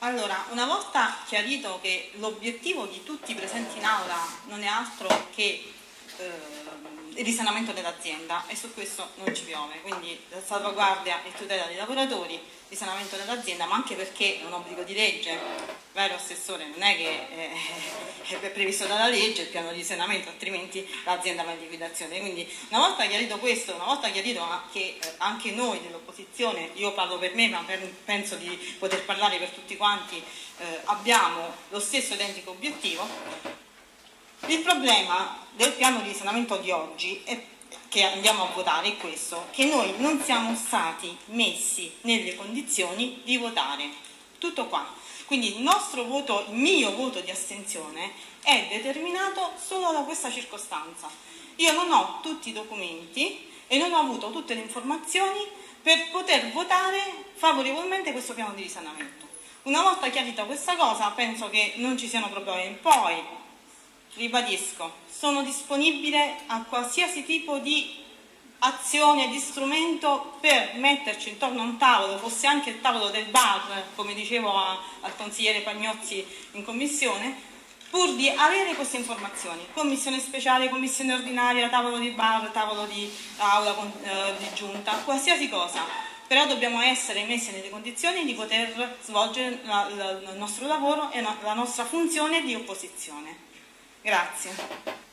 Allora, una volta chiarito che l'obiettivo di tutti i presenti in aula non è altro che il risanamento dell'azienda, e su questo non ci piove, quindi salvaguardia e tutela dei lavoratori, risanamento dell'azienda, ma anche perché è un obbligo di legge, vero Assessore? Non è che è previsto dalla legge il piano di risanamento, altrimenti l'azienda va in liquidazione. Quindi una volta chiarito questo, una volta chiarito che anche noi dell'opposizione, io parlo per me ma penso di poter parlare per tutti quanti, abbiamo lo stesso identico obiettivo. Il problema del piano di risanamento di oggi, che andiamo a votare, è questo, che noi non siamo stati messi nelle condizioni di votare. Tutto qua. Quindi il nostro voto, il mio voto di astensione è determinato solo da questa circostanza. Io non ho tutti i documenti e non ho avuto tutte le informazioni per poter votare favorevolmente questo piano di risanamento. Una volta chiarita questa cosa, penso che non ci siano problemi. Poi, ribadisco, sono disponibile a qualsiasi tipo di azione, di strumento per metterci intorno a un tavolo, fosse anche il tavolo del bar, come dicevo al consigliere Pagnozzi in commissione, pur di avere queste informazioni. Commissione speciale, commissione ordinaria, tavolo di bar, tavolo di aula di giunta, qualsiasi cosa. Però dobbiamo essere messi nelle condizioni di poter svolgere il nostro lavoro e la nostra funzione di opposizione. Grazie.